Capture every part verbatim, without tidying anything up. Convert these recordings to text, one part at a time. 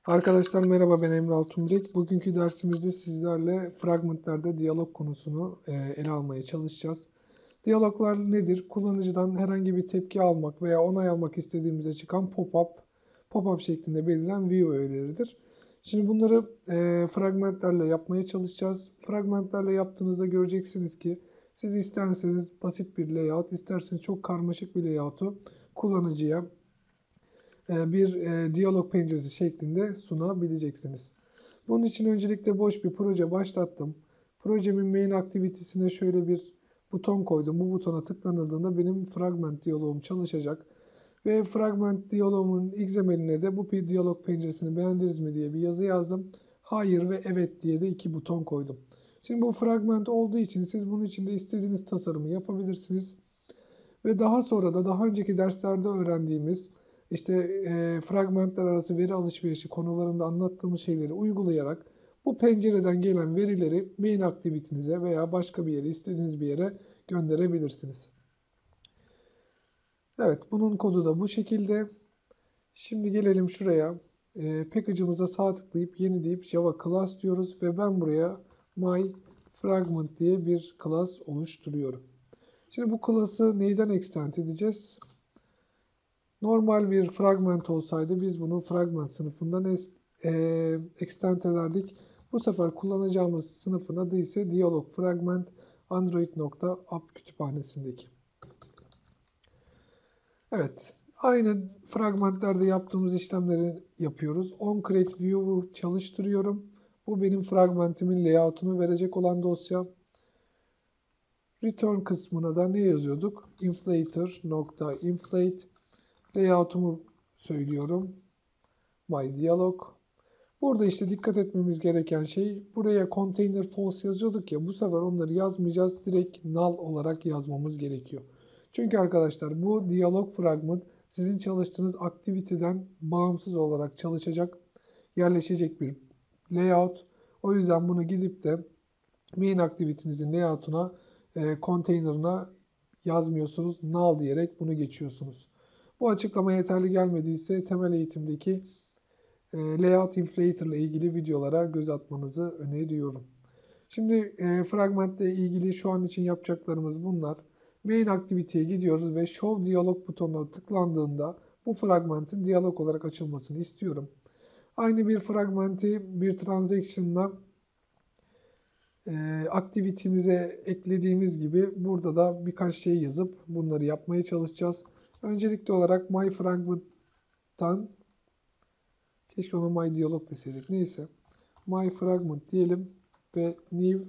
Arkadaşlar merhaba, ben Emre Altunbilek. Bugünkü dersimizde sizlerle fragmentlerde diyalog konusunu e, ele almaya çalışacağız. Diyaloglar nedir? Kullanıcıdan herhangi bir tepki almak veya onay almak istediğimizde çıkan pop-up, pop-up şeklinde belirlen view öğeleridir. Şimdi bunları e, fragmentlerle yapmaya çalışacağız. Fragmentlerle yaptığınızda göreceksiniz ki siz isterseniz basit bir layout, isterseniz çok karmaşık bir layout'u kullanıcıya e, bir e, diyalog penceresi şeklinde sunabileceksiniz. Bunun için öncelikle boş bir proje başlattım. Projemin main aktivitesine şöyle bir buton koydum. Bu butona tıklanıldığında benim fragment diyalogum çalışacak. Ve fragment diyalogumun X M L'ine de bu bir diyalog penceresini beğendiniz mi diye bir yazı yazdım. Hayır ve evet diye de iki buton koydum. Şimdi bu fragment olduğu için siz bunun içinde istediğiniz tasarımı yapabilirsiniz. Ve daha sonra da daha önceki derslerde öğrendiğimiz işte e, fragmentler arası veri alışverişi konularında anlattığımız şeyleri uygulayarak bu pencereden gelen verileri main aktivitenize veya başka bir yere, istediğiniz bir yere gönderebilirsiniz. Evet, bunun kodu da bu şekilde. Şimdi gelelim şuraya. E, package'ımıza sağ tıklayıp yeni deyip Java class diyoruz ve ben buraya my fragment diye bir class oluşturuyorum. Şimdi bu class'ı neyden extend edeceğiz? Normal bir fragment olsaydı biz bunu fragment sınıfından e, extend ederdik. Bu sefer kullanacağımız sınıfın adı ise Dialog Fragment Android.app kütüphanesindeki. Evet, aynı fragmentlerde yaptığımız işlemleri yapıyoruz. OnCreateView'u çalıştırıyorum. Bu benim fragmentimin layout'unu verecek olan dosya. Return kısmına da ne yazıyorduk? Inflator.inflate layout'umu söylüyorum. My dialog. Burada işte dikkat etmemiz gereken şey, buraya container false yazıyorduk ya, bu sefer onları yazmayacağız. Direkt null olarak yazmamız gerekiyor. Çünkü arkadaşlar bu diyalog fragment sizin çalıştığınız aktiviteden bağımsız olarak çalışacak, yerleşecek bir layout. O yüzden bunu gidip de main aktivitenizin layout'una, e, container'ına yazmıyorsunuz. Null diyerek bunu geçiyorsunuz. Bu açıklama yeterli gelmediyse temel eğitimdeki e, Layout Inflator ile ilgili videolara göz atmanızı öneriyorum. Şimdi e, fragmentle ilgili şu an için yapacaklarımız bunlar. Main aktiviteye gidiyoruz ve Show Dialog butonuna tıklandığında bu fragmentin diyalog olarak açılmasını istiyorum. Aynı bir fragmenti bir transaction'la e, aktivitemize eklediğimiz gibi burada da birkaç şey yazıp bunları yapmaya çalışacağız. Öncelikli olarak My Fragment'tan, keşke ona My Dialog deseydik. Neyse. My Fragment diyelim ve New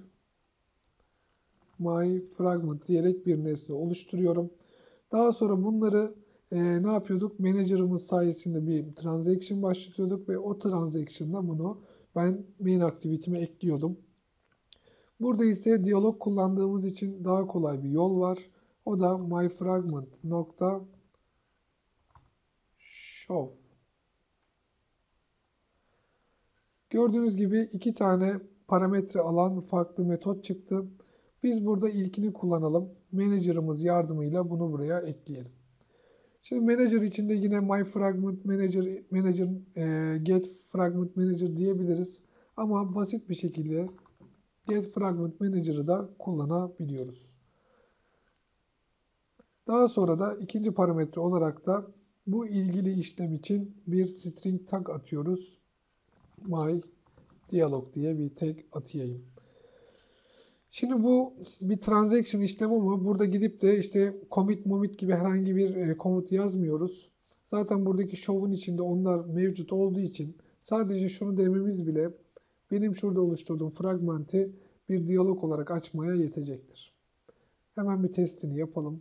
My Fragment diyerek bir nesne oluşturuyorum. Daha sonra bunları e, ne yapıyorduk? Manager'ımız sayesinde bir transaction başlatıyorduk ve o transaction'da bunu ben main aktiviteme ekliyordum. Burada ise diyalog kullandığımız için daha kolay bir yol var. O da myFragment nokta show. Gördüğünüz gibi iki tane parametre alan farklı metot çıktı. Biz burada ilkini kullanalım. Manager'ımız yardımıyla bunu buraya ekleyelim. Şimdi manager içinde yine myFragment manager, manager e, get fragment manager diyebiliriz. Ama basit bir şekilde get fragment manager'ı da kullanabiliyoruz. Daha sonra da ikinci parametre olarak da bu ilgili işlem için bir string tag atıyoruz. My dialog diye bir tag atayım. Şimdi bu bir transaction işlemi ama burada gidip de işte commit momit gibi herhangi bir e, komut yazmıyoruz. Zaten buradaki show'un içinde onlar mevcut olduğu için sadece şunu dememiz bile benim şurada oluşturduğum fragmenti bir diyalog olarak açmaya yetecektir. Hemen bir testini yapalım.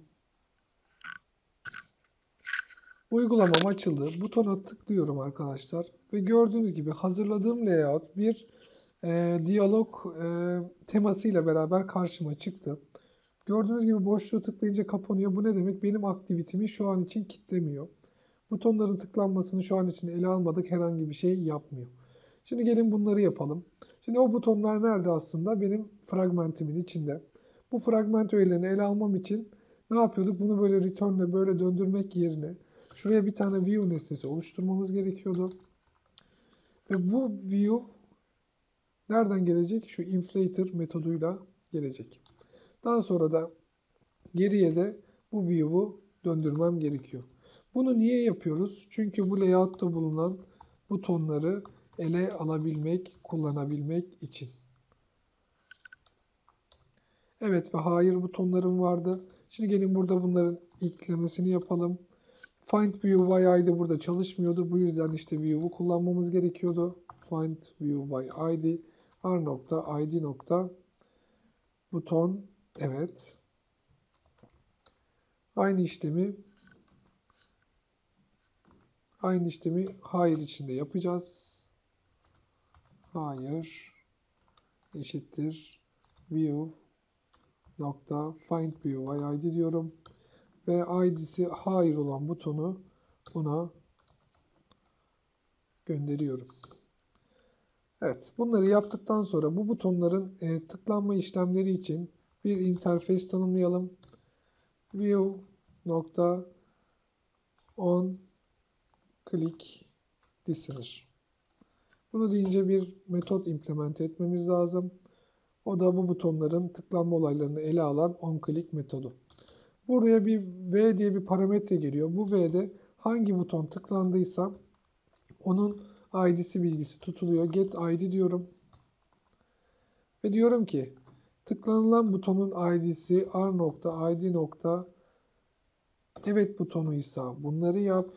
Uygulamam açıldı. Butona tıklıyorum arkadaşlar. Ve gördüğünüz gibi hazırladığım layout bir e, diyalog e, temasıyla beraber karşıma çıktı. Gördüğünüz gibi boşluğu tıklayınca kapanıyor. Bu ne demek? Benim aktivitemi şu an için kilitlemiyor. Butonların tıklanmasını şu an için ele almadık. Herhangi bir şey yapmıyor. Şimdi gelin bunları yapalım. Şimdi o butonlar nerede aslında? Benim fragmentimin içinde. Bu fragment öğelerini ele almam için ne yapıyorduk? Bunu böyle return'le böyle döndürmek yerine şuraya bir tane view nesnesi oluşturmamız gerekiyordu. Ve bu view nereden gelecek? Şu inflator metoduyla gelecek. Daha sonra da geriye de bu view'u döndürmem gerekiyor. Bunu niye yapıyoruz? Çünkü bu layout'ta bulunan butonları ele alabilmek, kullanabilmek için. Evet ve hayır butonlarım vardı. Şimdi gelin burada bunların eklemesini yapalım. Find view by I D burada çalışmıyordu. Bu yüzden işte view'u kullanmamız gerekiyordu. Find view by I D r nokta id nokta buton. Evet. Aynı işlemi aynı işlemi hayır içinde yapacağız. Hayır eşittir view nokta find view by I D diyorum. Ve I D'si hayır olan butonu buna gönderiyorum. Evet, bunları yaptıktan sonra bu butonların e, tıklanma işlemleri için bir interface tanımlayalım. View nokta on click listener. Bunu deyince bir metot implement etmemiz lazım. O da bu butonların tıklanma olaylarını ele alan onClick metodu. Buraya bir V diye bir parametre geliyor. Bu V'de hangi buton tıklandıysa onun I D'si bilgisi tutuluyor. Get I D diyorum. Ve diyorum ki tıklanılan butonun I D'si r nokta id nokta evet butonuysa bunları yap.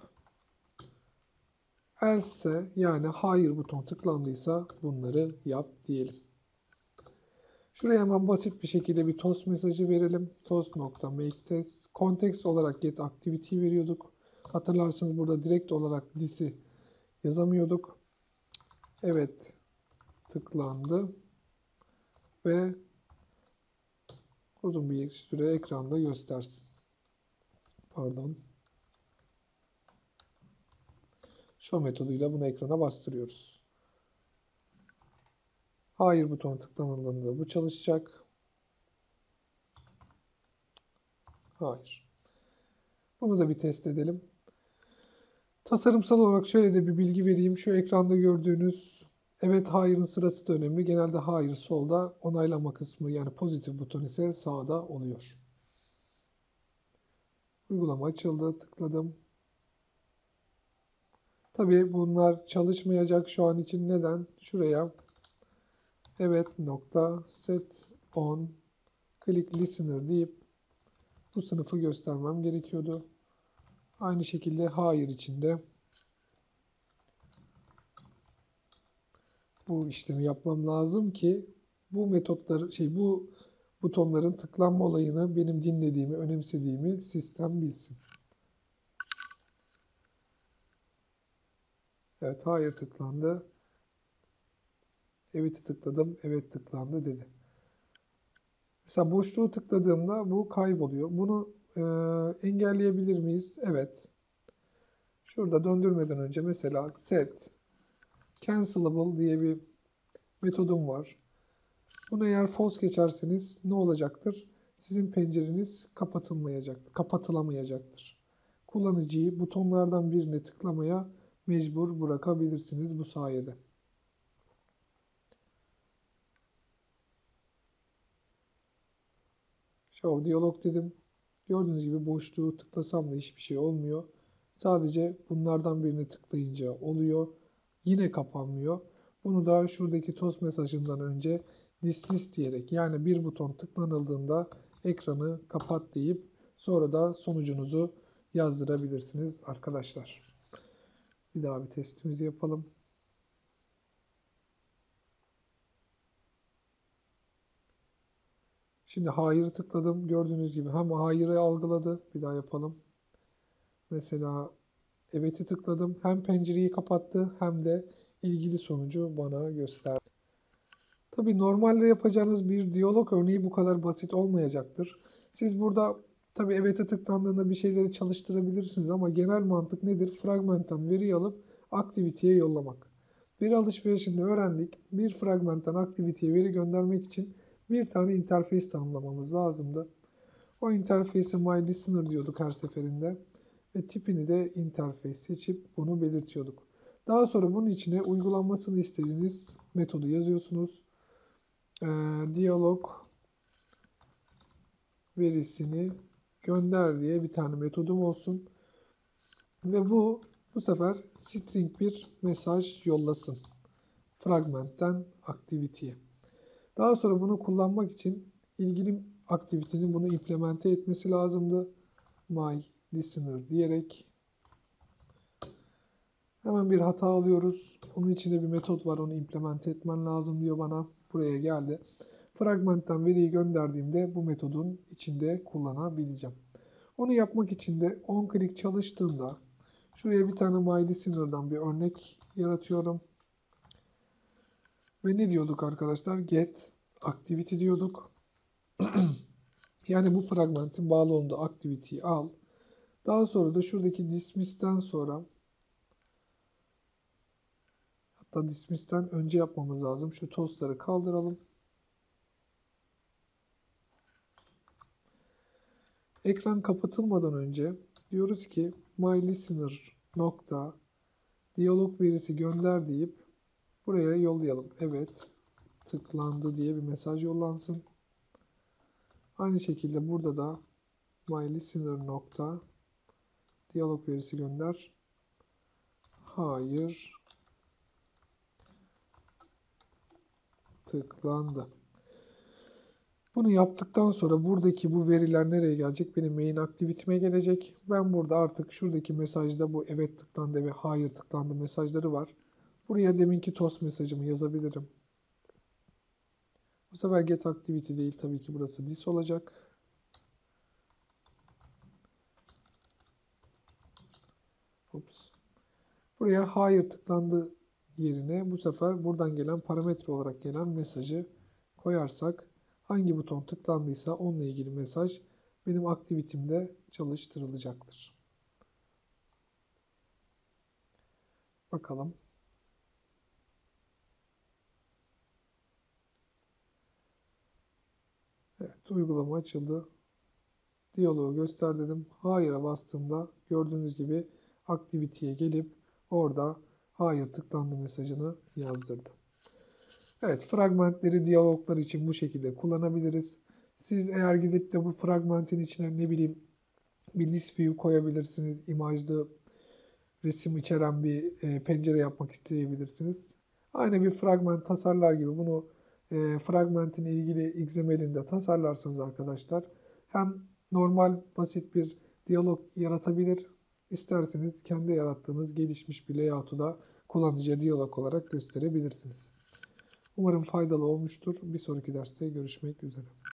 Else yani hayır buton tıklandıysa bunları yap diyelim. Şuraya hemen basit bir şekilde bir toast mesajı verelim. Toast.makeTest. Context olarak get activity veriyorduk. Hatırlarsınız burada direkt olarak this'i yazamıyorduk. Evet tıklandı. Ve uzun bir süre ekranda göstersin. Pardon. Show metoduyla bunu ekrana bastırıyoruz. Hayır butonu tıklanıldığında bu çalışacak. Hayır. Bunu da bir test edelim. Tasarımsal olarak şöyle de bir bilgi vereyim. Şu ekranda gördüğünüz evet hayırın sırası da önemli. Genelde hayır solda, onaylama kısmı yani pozitif buton ise sağda oluyor. Uygulama açıldı. Tıkladım. Tabii bunlar çalışmayacak şu an için. Neden? Şuraya evet nokta set on click listener deyip bu sınıfı göstermem gerekiyordu. Aynı şekilde hayır içinde bu işlemi yapmam lazım ki bu metotları şey bu butonların tıklanma olayını benim dinlediğimi, önemsediğimi sistem bilsin. Evet, hayır tıklandı. Evet'i tıkladım. Evet tıklandı dedi. Mesela boşluğu tıkladığımda bu kayboluyor. Bunu e, engelleyebilir miyiz? Evet. Şurada döndürmeden önce mesela set cancelable diye bir metodum var. Bunu eğer false geçerseniz ne olacaktır? Sizin pencereniz kapatılmayacaktır, kapatılamayacaktır. Kullanıcıyı butonlardan birine tıklamaya mecbur bırakabilirsiniz bu sayede. Show diyalog dedim. Gördüğünüz gibi boşluğu tıklasam da hiçbir şey olmuyor. Sadece bunlardan birine tıklayınca oluyor. Yine kapanmıyor. Bunu da şuradaki toast mesajından önce dismiss diyerek yani bir buton tıklanıldığında ekranı kapat deyip sonra da sonucunuzu yazdırabilirsiniz arkadaşlar. Bir daha bir testimizi yapalım. Şimdi hayır'ı tıkladım. Gördüğünüz gibi hem hayır'ı algıladı. Bir daha yapalım. Mesela evet'i tıkladım. Hem pencereyi kapattı hem de ilgili sonucu bana gösterdi. Tabii normalde yapacağınız bir diyalog örneği bu kadar basit olmayacaktır. Siz burada tabii evet'e tıklandığında bir şeyleri çalıştırabilirsiniz ama genel mantık nedir? Fragmentten veri alıp aktiviteye yollamak. Veri alışverişinde öğrendik. Bir fragmentten aktiviteye veri göndermek için bir tane interface tanımlamamız lazımdı. O interface'e myListener diyorduk her seferinde. Ve tipini de interface seçip bunu belirtiyorduk. Daha sonra bunun içine uygulanmasını istediğiniz metodu yazıyorsunuz. Ee, diyalog verisini gönder diye bir tane metodum olsun. Ve bu bu sefer string bir mesaj yollasın. Fragmentten activity'ye. Daha sonra bunu kullanmak için ilgili aktivitenin bunu implemente etmesi lazımdı. My listener diyerek hemen bir hata alıyoruz. Onun içinde bir metot var, onu implemente etmen lazım diyor bana. Buraya geldi. Fragmentten veriyi gönderdiğimde bu metodun içinde kullanabileceğim. Onu yapmak için de onClick çalıştığımda şuraya bir tane myListener'dan bir örnek yaratıyorum. Ve ne diyorduk arkadaşlar? Get activity diyorduk. Yani bu fragmentin bağlı olduğu activity'yi al. Daha sonra da şuradaki dismiss'ten sonra, hatta dismiss'ten önce yapmamız lazım. Şu toastları kaldıralım. Ekran kapatılmadan önce diyoruz ki myListener nokta diyalog verisi gönder deyip buraya yollayalım. Evet, tıklandı diye bir mesaj yollansın. Aynı şekilde burada da myListener nokta diyalog verisi gönder. Hayır, tıklandı. Bunu yaptıktan sonra buradaki bu veriler nereye gelecek? Benim main aktivitime gelecek. Ben burada artık şuradaki mesajda bu evet tıklandı ve hayır tıklandı mesajları var. Buraya deminki toast mesajımı yazabilirim. Bu sefer get activity değil, tabii ki burası this olacak. Ups. Buraya hayır tıklandı yerine bu sefer buradan gelen parametre olarak gelen mesajı koyarsak hangi buton tıklandıysa onunla ilgili mesaj benim aktivitimde çalıştırılacaktır. Bakalım. Evet, uygulama açıldı. Diyaloğu göster dedim. Hayır'a bastığımda gördüğünüz gibi aktiviteye gelip orada hayır tıklandı mesajını yazdırdı. Evet, fragmentleri diyaloglar için bu şekilde kullanabiliriz. Siz eğer gidip de bu fragmentin içine ne bileyim bir list view koyabilirsiniz. İmajlı resim içeren bir e, pencere yapmak isteyebilirsiniz. Aynı bir fragment tasarlar gibi bunu e, fragmentin ilgili X M L'inde tasarlarsanız arkadaşlar hem normal basit bir diyalog yaratabilir, isterseniz kendi yarattığınız gelişmiş bir layout'u da kullanıcıya diyalog olarak gösterebilirsiniz. Umarım faydalı olmuştur. Bir sonraki derste görüşmek üzere.